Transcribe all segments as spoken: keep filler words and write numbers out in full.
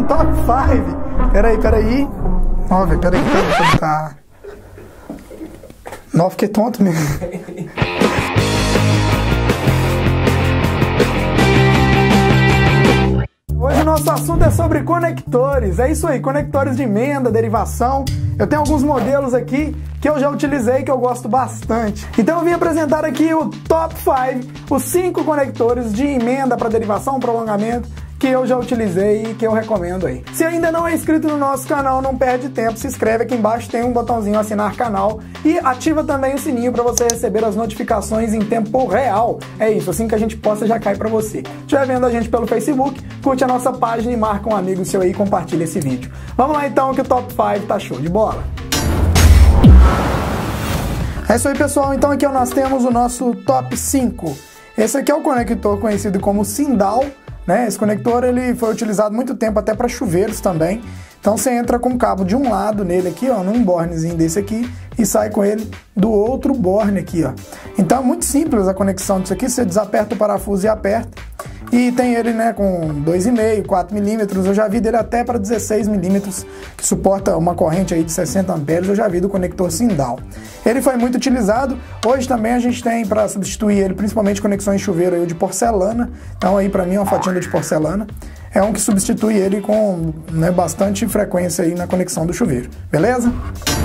um top cinco. Peraí, peraí. Ó, velho, peraí, peraí, deixa eu botar. Não, fiquei tonto mesmo. Hoje o nosso assunto é sobre conectores. É isso aí, conectores de emenda, derivação. Eu tenho alguns modelos aqui que eu já utilizei, que eu gosto bastante. Então eu vim apresentar aqui o top cinco, os cinco conectores de emenda para derivação, prolongamento, que eu já utilizei e que eu recomendo aí. Se ainda não é inscrito no nosso canal, não perde tempo, se inscreve aqui embaixo, tem um botãozinho assinar canal e ativa também o sininho para você receber as notificações em tempo real. É isso, assim que a gente posta já cai para você. Se estiver vendo a gente pelo Facebook, curte a nossa página e marca um amigo seu aí e compartilha esse vídeo. Vamos lá então que o top cinco tá show de bola. É isso aí, pessoal, então aqui nós temos o nosso top cinco. Esse aqui é o conector conhecido como Sindal. Né? Esse conector ele foi utilizado muito tempo até para chuveiros também. Então você entra com o cabo de um lado nele aqui, ó, num bornezinho desse aqui, e sai com ele do outro borne aqui, ó. Então é muito simples a conexão disso aqui, você desaperta o parafuso e aperta. E tem ele, né, com dois vírgula cinco, quatro milímetros, eu já vi dele até para dezesseis milímetros, que suporta uma corrente aí de sessenta amperes, eu já vi do conector Sindal. Ele foi muito utilizado, hoje também a gente tem para substituir ele, principalmente conexões de chuveiro aí de porcelana, então aí para mim é uma fatia de porcelana, é um que substitui ele com, né, bastante frequência aí na conexão do chuveiro, beleza?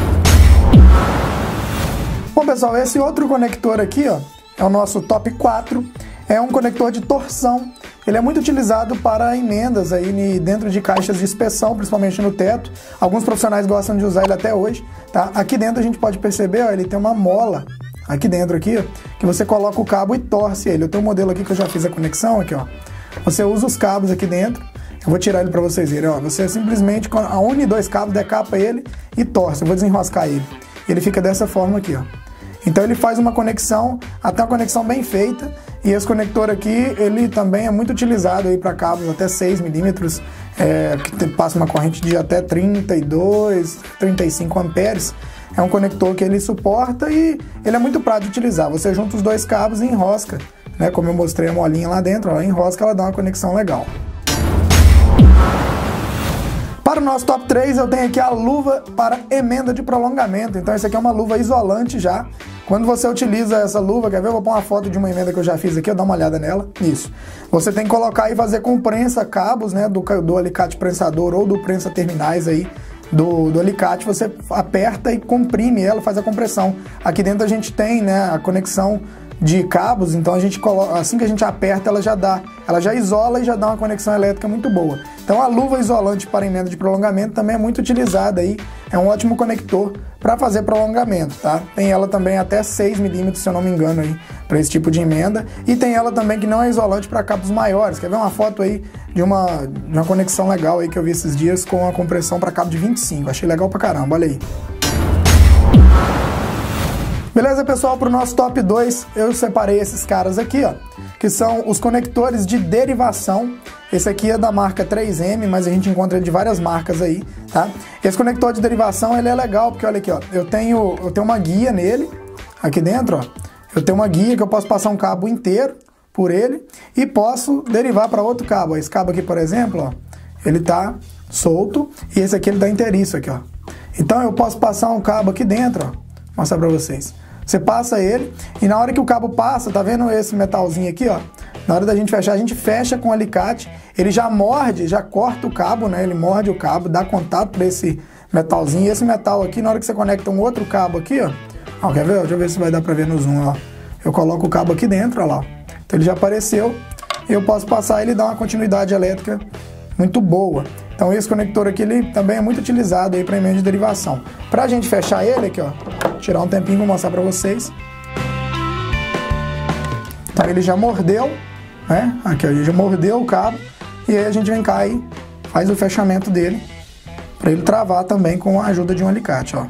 Bom pessoal, esse outro conector aqui, ó, é o nosso top quatro. É um conector de torção, ele é muito utilizado para emendas aí dentro de caixas de inspeção, principalmente no teto. Alguns profissionais gostam de usar ele até hoje, tá? Aqui dentro a gente pode perceber, ó, ele tem uma mola aqui dentro aqui, ó, que você coloca o cabo e torce ele. Eu tenho um modelo aqui que eu já fiz a conexão aqui, ó. Você usa os cabos aqui dentro, eu vou tirar ele para vocês verem, ó. Você simplesmente une dois cabos, decapa ele e torce. Eu vou desenroscar ele. Ele fica dessa forma aqui, ó. Então ele faz uma conexão, até uma conexão bem feita, e esse conector aqui, ele também é muito utilizado aí para cabos até seis milímetros, é, que passa uma corrente de até trinta e dois, trinta e cinco amperes. É um conector que ele suporta e ele é muito prático de utilizar. Você junta os dois cabos e enrosca, né? Como eu mostrei a molinha lá dentro, ó, enrosca, ela dá uma conexão legal. Para o nosso top três, eu tenho aqui a luva para emenda de prolongamento. Então, essa aqui é uma luva isolante já. Quando você utiliza essa luva, quer ver? Eu vou pôr uma foto de uma emenda que eu já fiz aqui, eu dá uma olhada nela. Isso. Você tem que colocar e fazer com prensa cabos, né? Do, do alicate prensador ou do prensa terminais aí do, do alicate. Você aperta e comprime ela, faz a compressão. Aqui dentro a gente tem, né, a conexão de cabos, então a gente coloca, assim que a gente aperta, ela já dá, ela já isola e já dá uma conexão elétrica muito boa. Então a luva isolante para emenda de prolongamento também é muito utilizada aí, é um ótimo conector para fazer prolongamento, tá? Tem ela também até seis milímetros, se eu não me engano aí, para esse tipo de emenda, e tem ela também que não é isolante para cabos maiores. Quer ver uma foto aí de uma, de uma conexão legal aí que eu vi esses dias com a compressão para cabo de vinte e cinco, achei legal pra caramba, olha aí. Beleza, pessoal? Para o nosso top dois, eu separei esses caras aqui, ó, que são os conectores de derivação. Esse aqui é da marca três M, mas a gente encontra ele de várias marcas aí, tá? Esse conector de derivação, ele é legal, porque olha aqui, ó, eu tenho, eu tenho uma guia nele, aqui dentro, ó. Eu tenho uma guia que eu posso passar um cabo inteiro por ele e posso derivar para outro cabo. Esse cabo aqui, por exemplo, ó, ele tá solto e esse aqui ele tá inteiriço aqui, ó. Então eu posso passar um cabo aqui dentro, ó, mostrar para vocês. Você passa ele e na hora que o cabo passa, tá vendo esse metalzinho aqui, ó? Na hora da gente fechar, a gente fecha com o alicate, ele já morde, já corta o cabo, né? Ele morde o cabo, dá contato para esse metalzinho. E esse metal aqui, na hora que você conecta um outro cabo aqui, ó, ó, quer ver? Deixa eu ver se vai dar para ver no zoom, ó. Eu coloco o cabo aqui dentro, ó lá. Então ele já apareceu, eu posso passar ele e dar uma continuidade elétrica muito boa. Então esse conector aqui, ele também é muito utilizado aí para emenda de derivação. Pra gente fechar ele aqui, ó, tirar um tempinho, vou mostrar para vocês. Então ele já mordeu, né? Aqui, ó, ele já mordeu o cabo e aí a gente vem cá e faz o fechamento dele para ele travar também com a ajuda de um alicate, ó.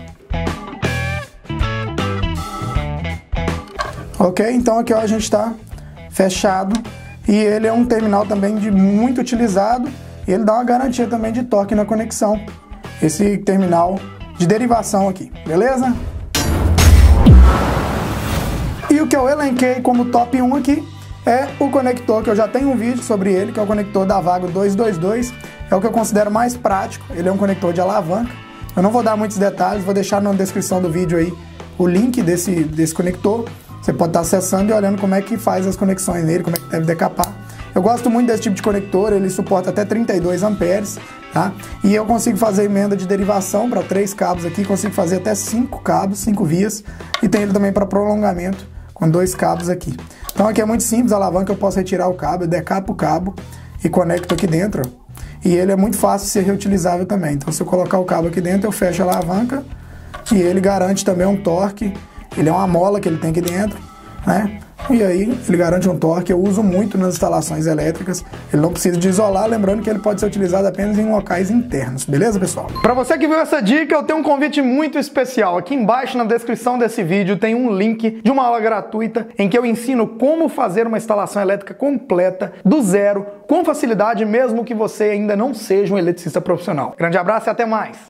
Ok? Então aqui, ó, a gente está fechado e ele é um terminal também de muito utilizado. E ele dá uma garantia também de torque na conexão, esse terminal de derivação aqui, beleza? E o que eu elenquei como top um aqui é o conector que eu já tenho um vídeo sobre ele, que é o conector da Vago duzentos e vinte e dois. É o que eu considero mais prático, ele é um conector de alavanca. Eu não vou dar muitos detalhes, vou deixar na descrição do vídeo aí o link desse, desse conector. Você pode estar acessando e olhando como é que faz as conexões nele, como é que deve decapar. Eu gosto muito desse tipo de conector, ele suporta até trinta e dois amperes, tá? E eu consigo fazer emenda de derivação para três cabos aqui, consigo fazer até cinco cabos, cinco vias, e tem ele também para prolongamento com dois cabos aqui. Então aqui é muito simples, a alavanca eu posso retirar o cabo, eu decapo o cabo e conecto aqui dentro, ó. E ele é muito fácil de ser reutilizável também. Então se eu colocar o cabo aqui dentro, eu fecho a alavanca e ele garante também um torque. Ele é uma mola que ele tem aqui dentro, né? E aí ele garante um torque, eu uso muito nas instalações elétricas. Ele não precisa de isolar, lembrando que ele pode ser utilizado apenas em locais internos, beleza, pessoal? Para você que viu essa dica, eu tenho um convite muito especial. Aqui embaixo na descrição desse vídeo tem um link de uma aula gratuita em que eu ensino como fazer uma instalação elétrica completa, do zero, com facilidade, mesmo que você ainda não seja um eletricista profissional. Grande abraço e até mais!